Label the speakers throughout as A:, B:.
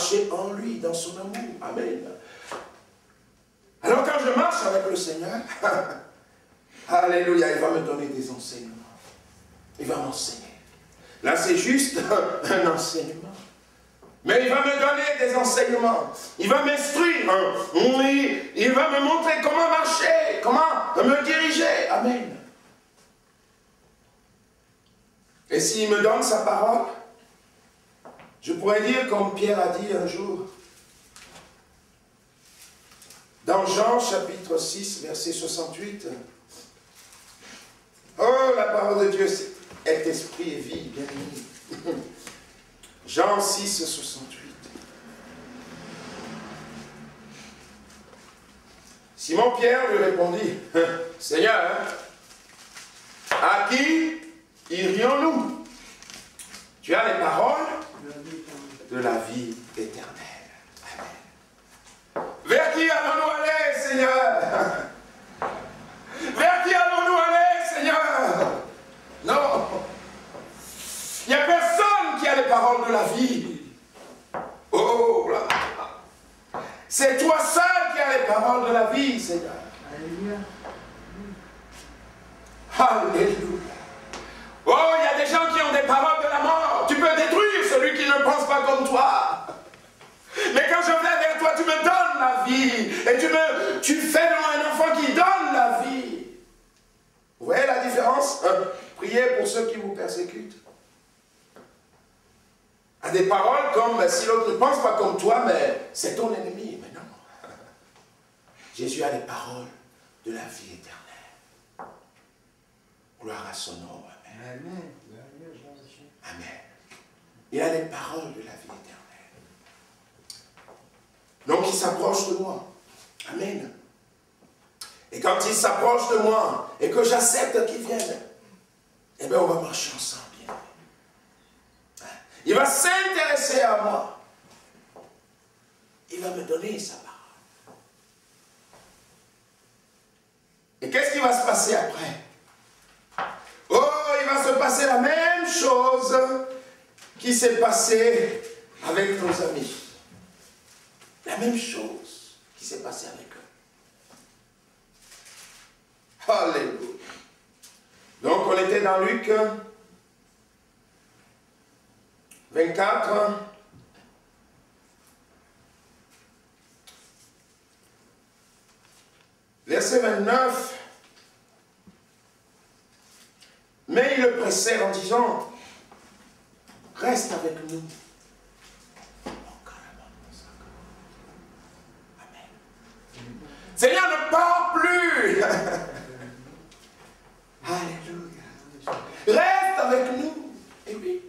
A: marcher en lui, dans son amour. Amen. Alors quand je marche avec le Seigneur, alléluia, il va me donner des enseignements. Il va m'enseigner. Là, c'est juste un enseignement. Mais il va me donner des enseignements. Il va m'instruire. Il va me montrer comment marcher, comment me diriger. Amen. Et s'il me donne sa parole, je pourrais dire comme Pierre a dit un jour, dans Jean chapitre 6, verset 68, « Oh, la parole de Dieu est esprit et vie, bien aimé. » Jean 6, 68. Simon-Pierre lui répondit, « Seigneur, à qui irions-nous? Tu as les paroles de la vie éternelle. Amen. » Vers qui allons-nous aller, Seigneur? Vers qui allons-nous aller, Seigneur? Non. Il n'y a personne qui a les paroles de la vie. Oh là. C'est toi seul qui as les paroles de la vie, Seigneur. Alléluia. Alléluia. Oh, il y a des gens qui ont des paroles de la mort. Tu peux détruire celui qui ne pense pas comme toi. Mais quand je viens vers toi, tu me donnes la vie. Et tu fais de moi un enfant qui donne la vie. Vous voyez la différence? Priez pour ceux qui vous persécutent. À des paroles comme si l'autre ne pense pas comme toi, mais c'est ton ennemi. Mais non. Jésus a les paroles de la vie éternelle. Gloire à son nom. Amen. Amen. Il a les paroles de la vie éternelle. Donc il s'approche de moi. Amen. Et quand il s'approche de moi et que j'accepte qu'il vienne, eh bien on va marcher ensemble. Il va s'intéresser à moi. Il va me donner sa parole. Et qu'est-ce qui va se passer après? Oh, il va se passer la même chose qui s'est passée avec nos amis. La même chose qui s'est passée avec eux. Alléluia. Donc on était dans Luc 24. Verset 29. Mais il le pressait en disant, reste avec nous. Amen. Seigneur, ne pars plus. Alléluia. Reste avec nous. Et oui.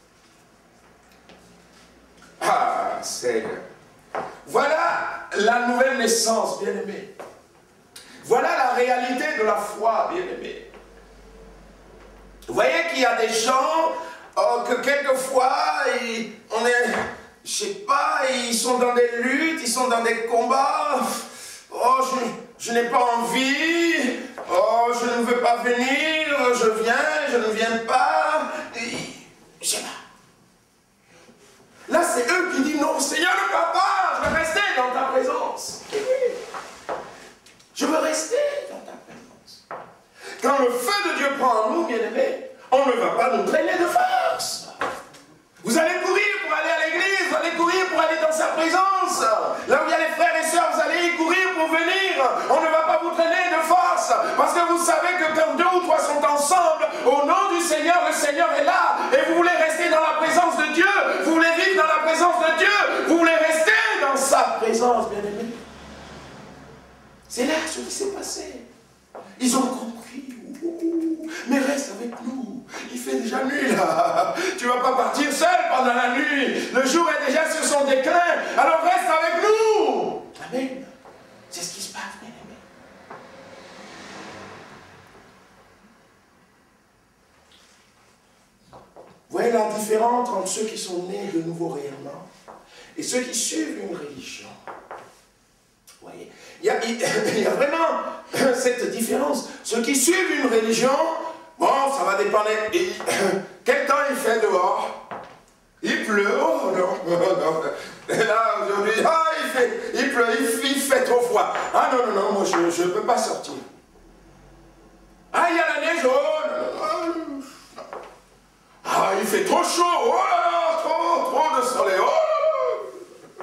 A: Ah, Seigneur. Voilà la nouvelle naissance, bien-aimé. Voilà la réalité de la foi, bien-aimé. Vous voyez qu'il y a des gens que quelquefois, on est, je sais pas, ils sont dans des luttes, ils sont dans des combats. Oh, je n'ai pas envie. Oh, je ne veux pas venir. Je viens, je ne viens pas. Je sais pas. Là, c'est eux qui disent non, Seigneur, ne pars pas, je veux rester dans ta présence. Je veux rester dans ta présence. Quand le feu de Dieu prend en nous, bien-aimés, on ne va pas nous traîner de force. Vous allez courir pour aller à l'église, vous allez courir pour aller dans sa présence. Là où il y a les frères et sœurs, vous allez y courir pour venir. On ne va pas vous traîner de force. Parce que vous savez que quand 2 ou 3 sont ensemble, au nom du Seigneur, le Seigneur est là. Et vous voulez rester dans la présence de Dieu. Vous voulez vivre dans la présence de Dieu. Vous voulez rester dans sa présence, bien-aimés. C'est là ce qui s'est passé. Ils ont compris. Mais reste avec nous. Il fait déjà nuit là. Tu ne vas pas partir seul pendant la nuit. Le jour est déjà sur son déclin. Alors reste avec nous. Amen. C'est ce qui se passe, bien aimé. Vous voyez la différence entre ceux qui sont nés de nouveau réellement et ceux qui suivent une religion. Vous voyez, il y a vraiment cette différence. Ceux qui suivent une religion, bon, ça va dépendre. Quel temps il fait dehors? Il pleut, oh non, non. Là, peux pas sortir. Ah, il y a la neige, oh, ah, il fait trop chaud, oh là là, trop de soleil, oh.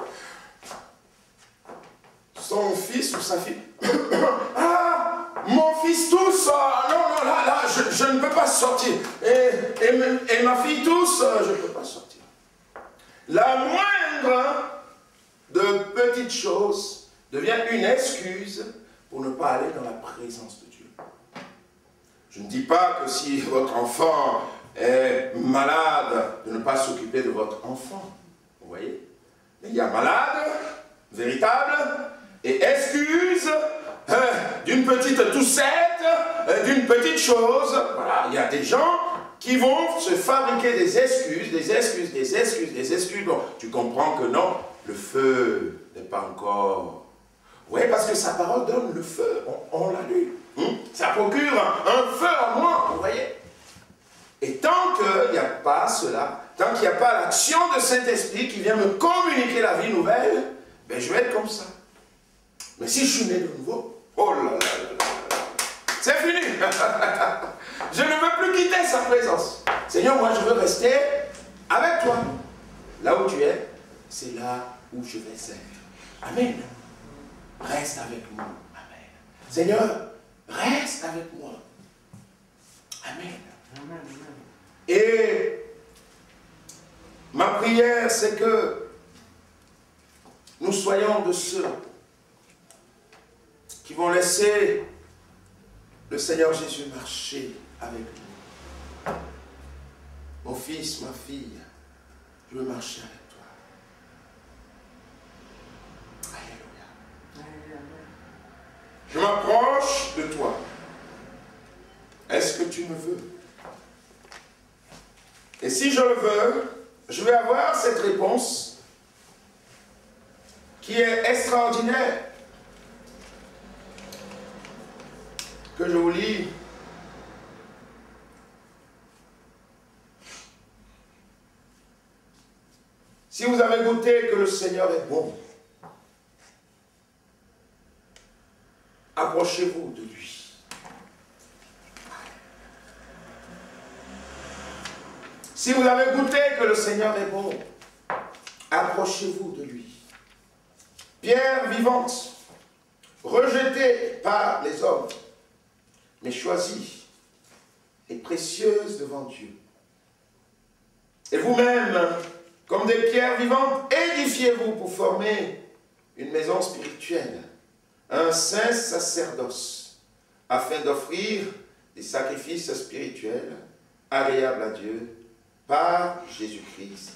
A: Son fils ou sa fille, ah, mon fils tousse, non, là, je ne peux pas sortir. Et ma fille tousse, je ne peux pas sortir. La moindre de petites choses devient une excuse pour ne pas aller dans la présence de Dieu. Je ne dis pas que si votre enfant est malade, de ne pas s'occuper de votre enfant. Vous voyez? Mais il y a malade, véritable, et excuse d'une petite toussette, d'une petite chose. Voilà, il y a des gens qui vont se fabriquer des excuses. Bon, tu comprends que non, le feu n'est pas encore... Oui, parce que sa parole donne le feu, on l'a lu. Ça procure un feu en moi, vous voyez. Et tant qu'il n'y a pas cela, tant qu'il n'y a pas l'action de Saint-Esprit qui vient me communiquer la vie nouvelle, ben je vais être comme ça. Mais si je suis né de nouveau, oh là là là là, c'est fini. Je ne veux plus quitter sa présence. Seigneur, moi je veux rester avec toi. Là où tu es, c'est là où je vais être. Amen. Reste avec moi. Amen. Seigneur, reste avec moi. Amen. Amen. Et ma prière, c'est que nous soyons de ceux qui vont laisser le Seigneur Jésus marcher avec nous. Mon fils, ma fille, je veux marcher avec toi. Alléluia. Je m'approche de toi. Est-ce que tu me veux? Et si je le veux, je vais avoir cette réponse qui est extraordinaire, que je vous lis. Si vous avez goûté que le Seigneur est bon, approchez-vous de lui. Si vous avez goûté que le Seigneur est bon, approchez-vous de lui. Pierre vivante, rejetée par les hommes, mais choisie et précieuse devant Dieu. Et vous-même, comme des pierres vivantes, édifiez-vous pour former une maison spirituelle, un saint sacerdoce, afin d'offrir des sacrifices spirituels agréables à Dieu par Jésus-Christ.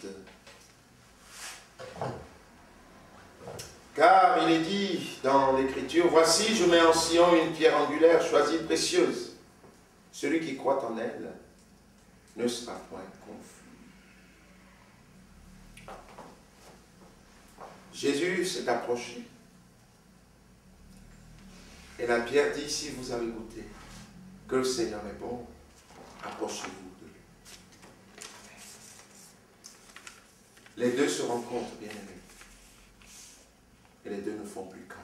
A: Car il est dit dans l'Écriture, « Voici, je mets en Sion une pierre angulaire choisie, précieuse. Celui qui croit en elle ne sera point confus. » Jésus s'est approché. Et la pierre dit, si vous avez goûté que le Seigneur est bon, approchez-vous de lui. Les deux se rencontrent, bien-aimés. Et les deux ne font plus qu'un.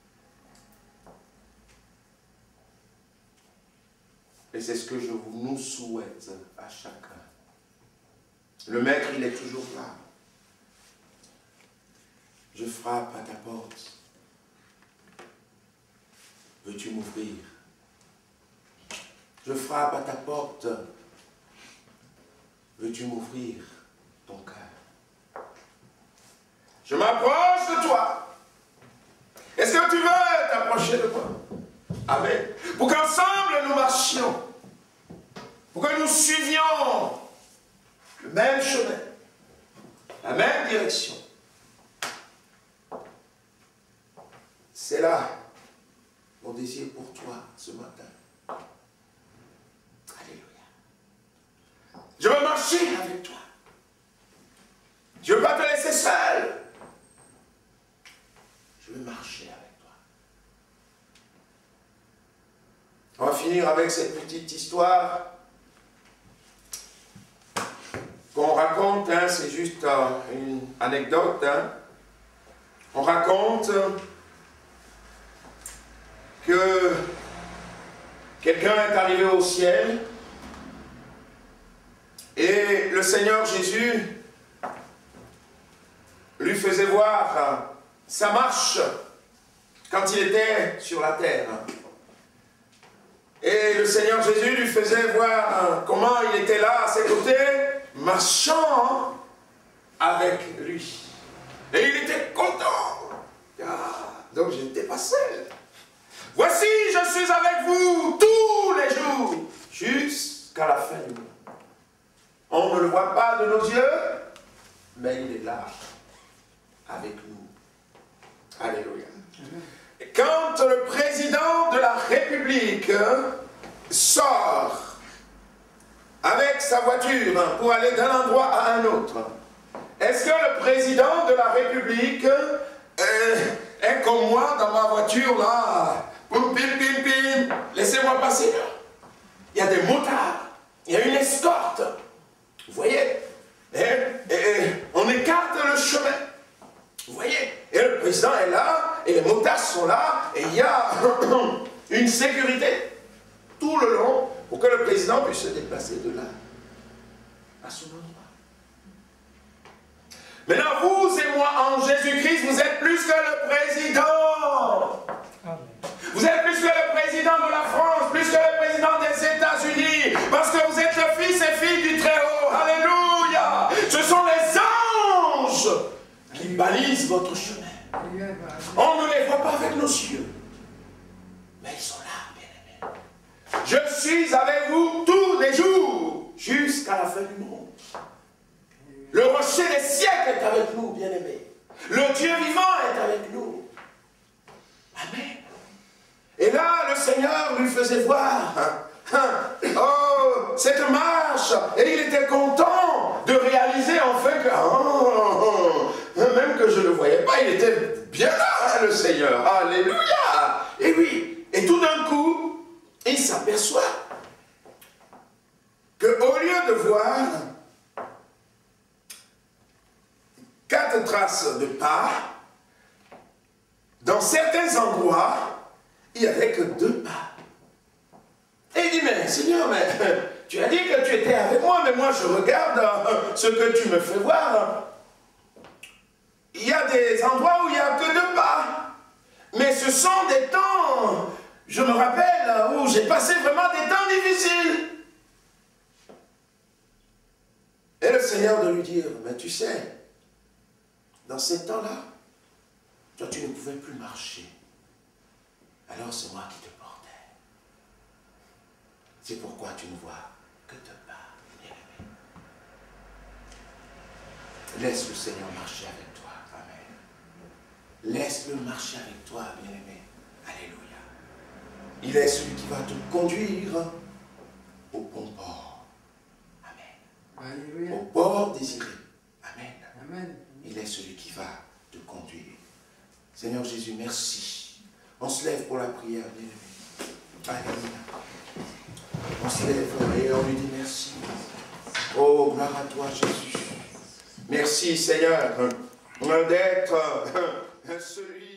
A: Et c'est ce que je nous souhaite à chacun. Le Maître, il est toujours là. Je frappe à ta porte. Veux-tu m'ouvrir? Je frappe à ta porte. Veux-tu m'ouvrir ton cœur? Je m'approche de toi. Est-ce que tu veux t'approcher de moi? Amen. Pour qu'ensemble nous marchions. Pour que nous suivions le même chemin. La même direction. C'est là mon désir pour toi ce matin. Alléluia. Je veux marcher avec toi. Je ne veux pas te laisser seul. Je veux marcher avec toi. On va finir avec cette petite histoire qu'on raconte, hein, c'est juste une anecdote. Hein. On raconte que quelqu'un est arrivé au ciel et le Seigneur Jésus lui faisait voir sa marche quand il était sur la terre. Et le Seigneur Jésus lui faisait voir comment il était là à ses côtés, marchant avec lui. Et il était content. Donc je n'étais pas seul. Voici, je suis avec vous tous les jours, jusqu'à la fin du monde. On ne le voit pas de nos yeux, mais il est là, avec nous. Alléluia. Et quand le président de la République sort avec sa voiture pour aller d'un endroit à un autre, est-ce que le président de la République est comme moi dans ma voiture là? Pim, pim, pim, laissez-moi passer là. Il y a des motards, il y a une escorte. Vous voyez? On écarte le chemin. Vous voyez? Et le président est là, et les motards sont là, et il y a une sécurité tout le long pour que le président puisse se déplacer de là à son endroit. Maintenant, vous et moi, en Jésus-Christ, vous êtes plus que le président. Vous êtes plus que le président de la France, plus que le président des États-Unis, parce que vous êtes le fils et fille du Très-Haut. Alléluia! Ce sont les anges qui balisent votre chemin. On ne les voit pas avec nos yeux, mais ils sont là, bien-aimés. Je suis avec vous tous les jours, jusqu'à la fin du monde. Le rocher des siècles est avec nous, bien-aimés. Le Dieu vivant est avec nous. Amen. Et là, le Seigneur lui faisait voir cette marche. Et il était content de réaliser enfin que, même que je ne le voyais pas, il était bien là, le Seigneur. Alléluia. Et oui, et tout d'un coup, il s'aperçoit qu'au lieu de voir 4 traces de pas, dans certains endroits, il n'y avait que 2 pas. Et il dit, mais Seigneur, mais tu as dit que tu étais avec moi, mais moi je regarde ce que tu me fais voir. Il y a des endroits où il n'y a que 2 pas. Mais ce sont des temps, je me rappelle, où j'ai passé vraiment des temps difficiles. Et le Seigneur de lui dire, mais tu sais, dans ces temps-là, toi tu ne pouvais plus marcher. Alors c'est moi qui te portais. C'est pourquoi tu ne vois que 2 pas, bien-aimé. Laisse le Seigneur marcher avec toi. Amen. Laisse-le marcher avec toi, bien-aimé. Alléluia. Il est celui qui va te conduire au bon port. Amen. Alléluia. Au port désiré. Amen. Amen. Il est celui qui va te conduire. Seigneur Jésus, merci. On se lève pour la prière, bien-aimé. Alléluia. On se lève et on lui dit merci. Oh, gloire à toi, Jésus. Merci, Seigneur, d'être celui